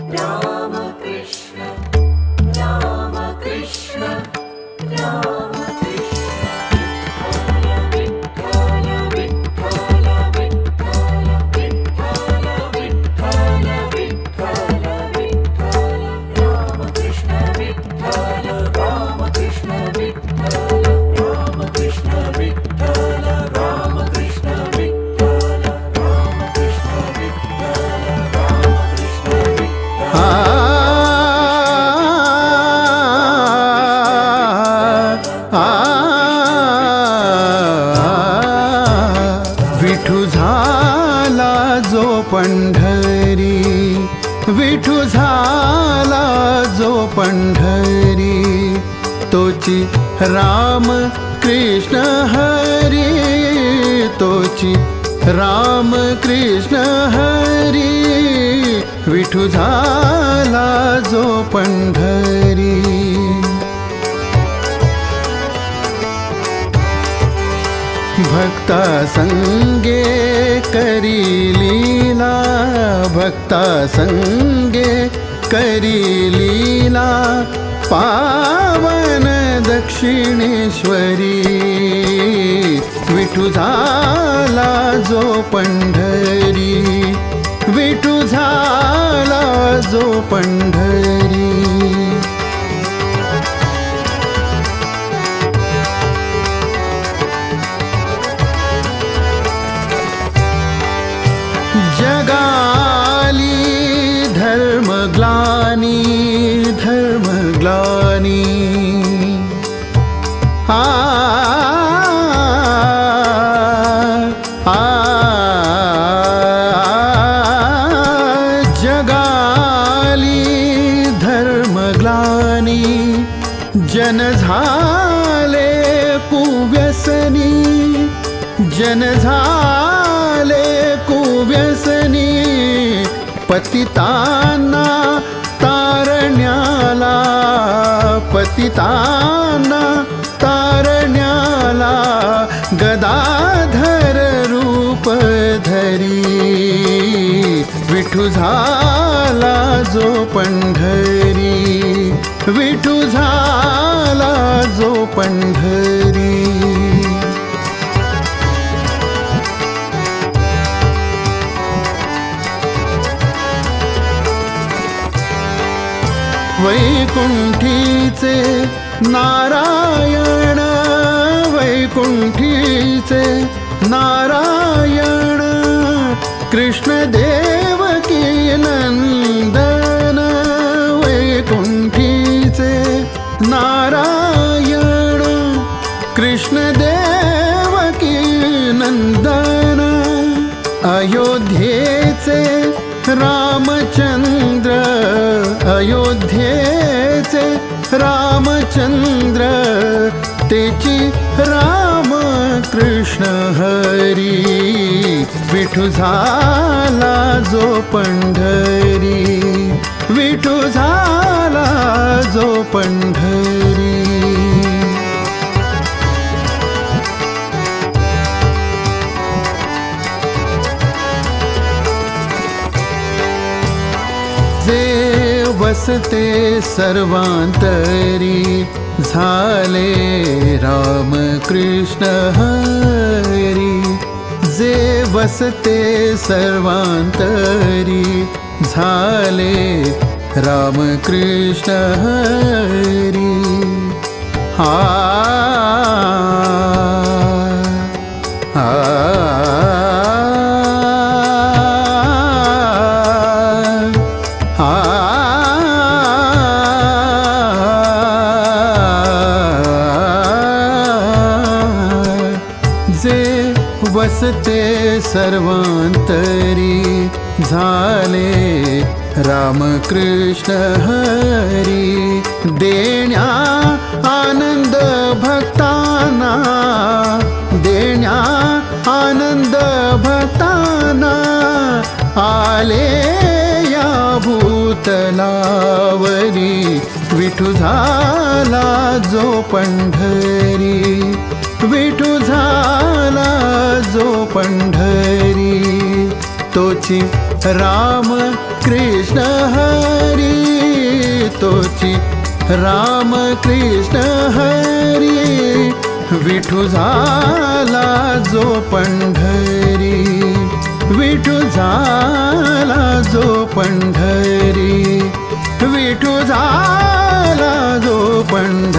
राम कृष्ण राम कृष्ण राम कृष्ण विठ्ठल विठ्ठल विठ्ठल विठ्ठल विठ्ठल विठ्ठल विठ्ठल राम कृष्ण विठ्ठल राम कृष्ण विठ्ठल राम कृष्ण विठ्ठल राम कृष्ण विठ्ठल राम कृष्ण विठ्ठल राम कृष्ण विठू झाला जो पंढरी, विठू झाला जो पंढरी, तोची राम कृष्ण हरी, तोची राम कृष्ण हरी, विठू झाला जो पंढरी। भक्ता संगे करी लीला, भक्ता संगे करी लीला, पावन दक्षिणेश्वरी, विठू झाला जो पंढरी, विठू झाला जो पंढरी। जगाली धर्मग्लानी, धर्मग्लानी, जगाली धर्मग्लानी, जन झाले कुव्यसनी, जन झाले कुव्यसनी, पतितांना तारण्याला, पतितांना तारण्याला, गदाधर रूप धरी, विठू झाला जो पंढरी, विठू झाला जो पंढरी। वैकुंठीचे नारायण, वैकुंठीचे नारायण, कृष्ण देवकी नंदन, वैकुंठीचे नारायण, कृष्ण देवकी नंदन, अयोध्येचे रामचंद्र, अयोध्येचे रामचंद्र, तेची राम कृष्ण हरी, विठू झाला जो पंढरी, विठू झाला जो पंढरी। जे वसते सर्वांतरी, झाले राम कृष्ण हरी, जे वसते सर्वांतरी, झाले राम कृष्ण हरी। जे वसते सर्वांतरी, झाले राम कृष्ण हरी, देण्या आनंद भक्तांना, देण्या आनंद भक्तांना, आले या भूतलावरी, विठू झाला जो पंढरी, विठू झाला जो पंढरी, तोची राम कृष्ण हरी तोची राम कृष्ण हरी विठू झाला जो पंढरी विठू झाला जो पंढरी विठू झाला जो पंढरी